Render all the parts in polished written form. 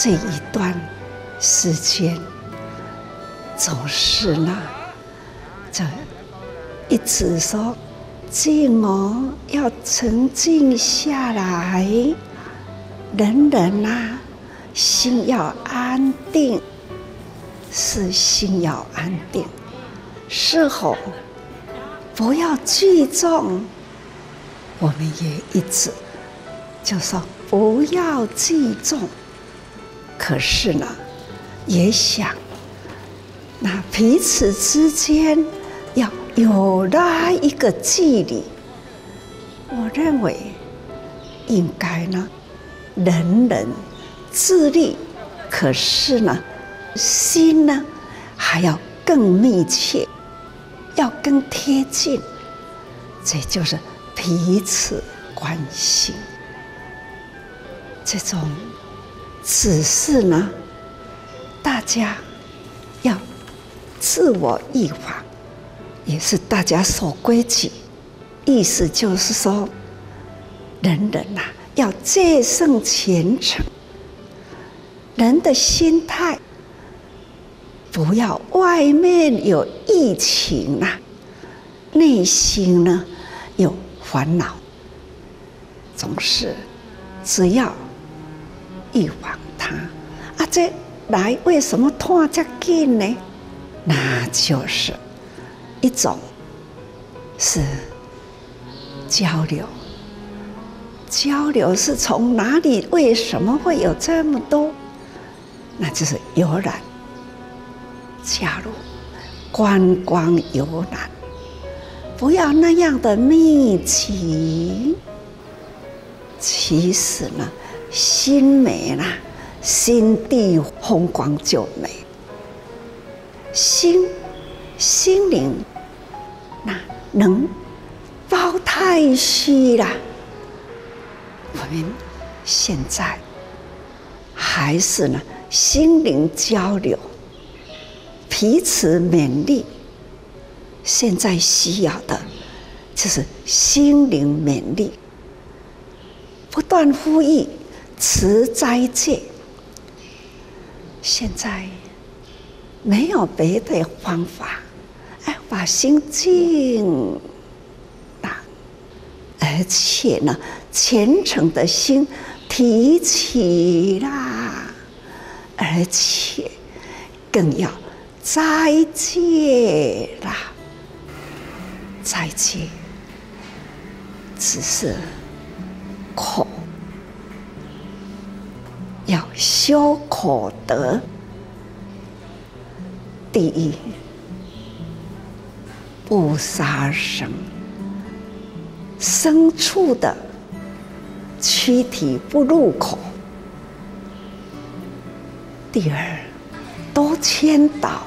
这一段时间，总是呢，这一直说静哦，要沉静下来，人人啊，心要安定，是心要安定，是否不要聚众？我们也一直就说不要聚众，可是呢，也想那彼此之间要有那一个距离。我认为应该呢，人人自律，可是呢，心呢还要更密切，要更贴近，这就是彼此关心。这种只是呢，大家要自我预防，也是大家守规矩。意思就是说，人人啊要戒慎虔诚，人的心态不要外面有疫情啊，内心呢有烦恼，总是只要预防它啊，这来为什么拖这么紧呢？那就是一种是交流，交流是从哪里？为什么会有这么多？那就是游览，加入观光游览，不要那样的密集。其实呢，心美啦，心地风光就美。心灵那能包太虚啦。我们现在还是呢，心灵交流，彼此勉励。现在需要的就是心灵勉励，不断呼吁持斋戒。现在没有别的方法，把心静啊，而且呢，虔诚的心提起啦，而且更要斋戒啦。斋戒只是口，要修口德。第一，不杀生，牲畜的躯体不入口。第二，多劝导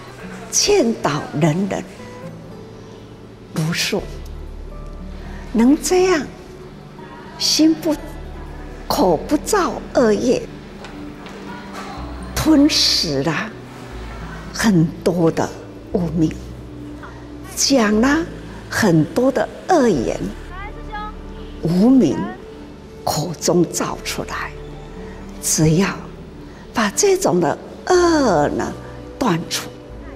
人人如数，能这样，心不口不造恶业，吞噬了很多的污名，讲了很多的恶言，无名口中造出来。只要把这种的恶呢断除，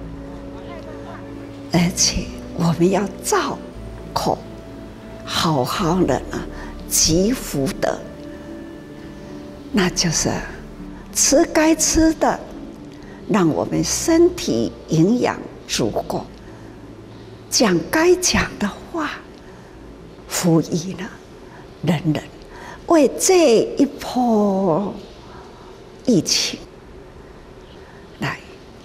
而且我们要造口，好好的呢积福德，那就是吃该吃的，让我们身体营养足够，讲该讲的话，呼吁了人人为这一波疫情来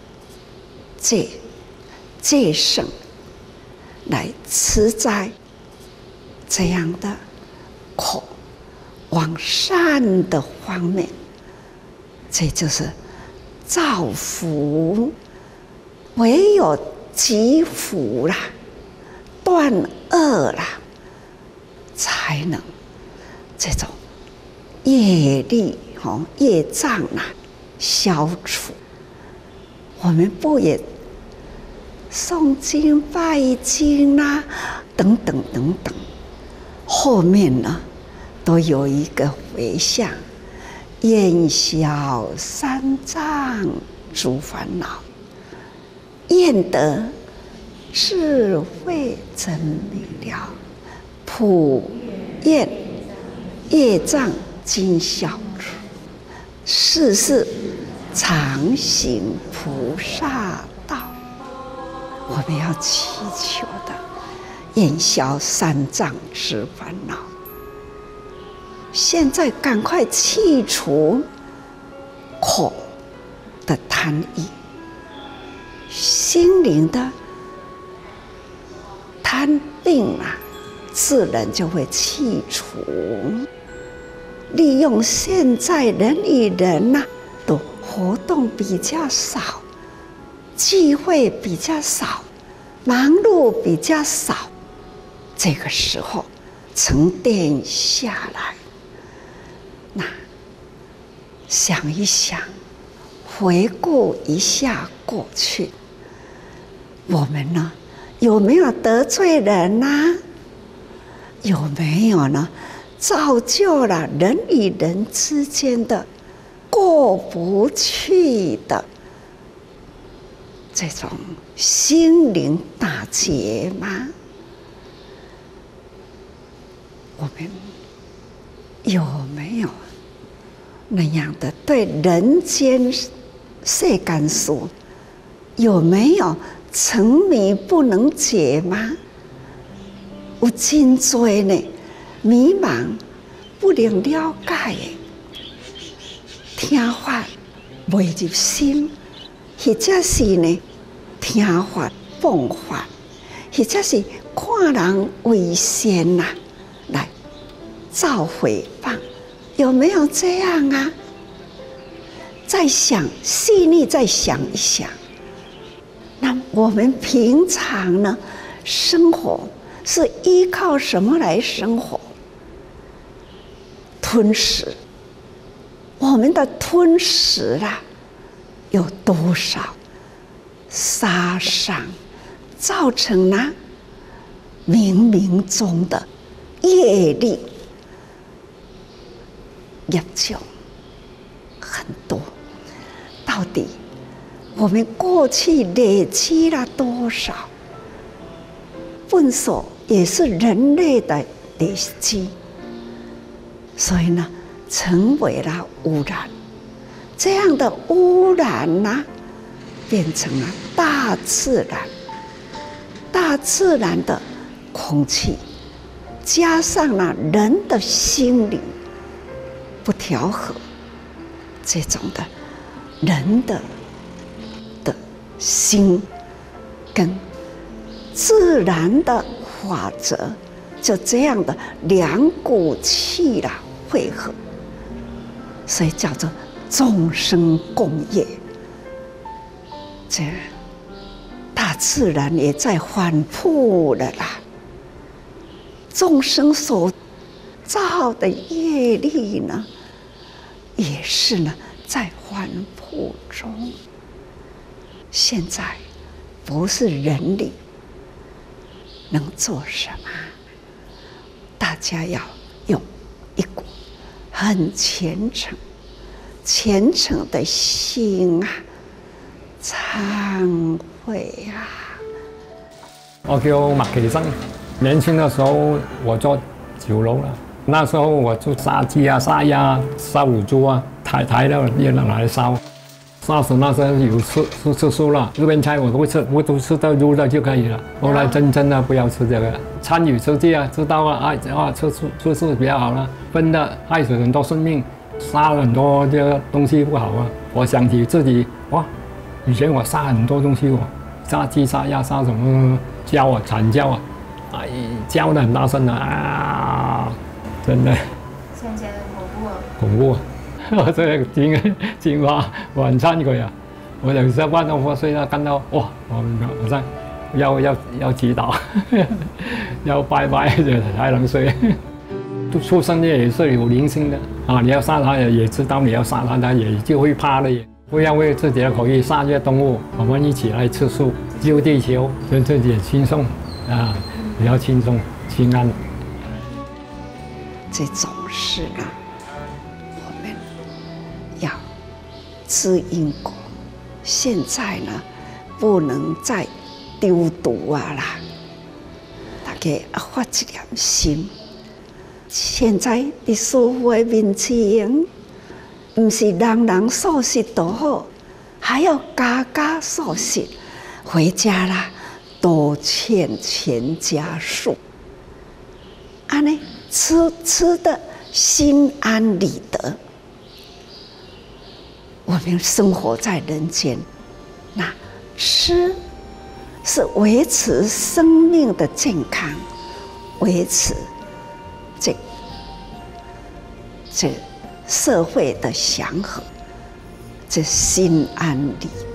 戒慎，来持斋，这样的口往善的方面，这就是造福。唯有积福啦，断恶啦，才能这种业力业障啊消除。我们不也诵经拜经啦，等等等等，后面呢都有一个回向， 烟消三障诸烦恼，验得智慧真明了，普验业障尽消除，世世常行菩萨道。我们要祈求的，烟消三障之烦恼。现在赶快去除口的贪欲，心灵的贪病啊，自然就会去除。利用现在人与人呐的活动比较少，聚会比较少，忙碌比较少，这个时候沉淀下来，那想一想，回顾一下过去，我们呢有没有得罪人呢？有没有呢造就了人与人之间的过不去的这种心灵大结吗？我们有没有那样的对人间世间事有没有沉迷不能解吗？有真多呢迷茫不能了解的，听法未入心，或者是呢听法放法，或者是看人为善呐，来造诽谤，有没有这样啊？再想细腻，再想一想，那我们平常呢生活是依靠什么来生活？吞食，我们的吞食啊，有多少杀伤，造成了冥冥中的业力业障很多。到底我们过去累积了多少？粪所也是人类的累积。所以呢，成为了污染。这样的污染呢，变成了大自然。大自然的空气，加上了人的心灵不调和，这种的人的心跟自然的法则，就这样的两股气啦汇合，所以叫做众生共业。这大自然也在反复了啦，众生所造的业力呢，也是呢在反复中。现在不是人力能做什么，大家要用一股很虔诚的心啊，忏悔啊。 我叫麦其生，年轻的时候我做酒楼了，那时候我就杀鸡啊、杀鸭、杀乳猪啊，抬到越南来烧。杀死那些有吃素了，路边菜我都会吃，我都吃到肉的就可以了。后来真的不要吃这个，参与吃这啊，知道啊，吃素比较好了，真的害死很多生命，杀了很多这个东西不好啊。我想起自己哇，以前我杀很多东西哦，杀鸡、杀鸭、杀什么叫啊，惨叫啊，哎，叫得很大声啊，真的。 现在恐怖啊！ 恐怖啊！我真係見話還親佢啊！我就上班到我睡啦，看到哇，我真要祈禱，要拜拜才能睡。畜生也是有靈性的啊！你要殺它也知道你要殺它，它也就會怕的。不要為自己的口欲殺這些動物，我們一起來吃素，救地球，讓自己輕鬆啊，比較輕鬆心安。 這種事呢，我們知因果。现在呢，不能再丢毒啦！大家发一点心。现在伫师父的面前，不是人人素食都好，还要家家素食。回家啦，多劝全家素。安尼吃的心安理得。我们生活在人间，那吃是维持生命的健康，维持这社会的祥和，这心安理得。